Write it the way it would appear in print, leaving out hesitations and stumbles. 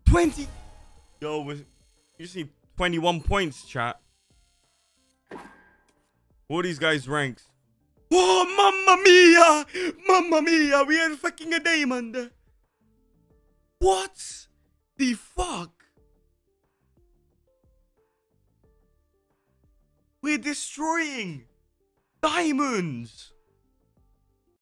20. Yo, you just need 21 points, chat. All these guys' ranks. Oh, mamma mia! Mamma mia! We had fucking a diamond. What the fuck? We're destroying diamonds.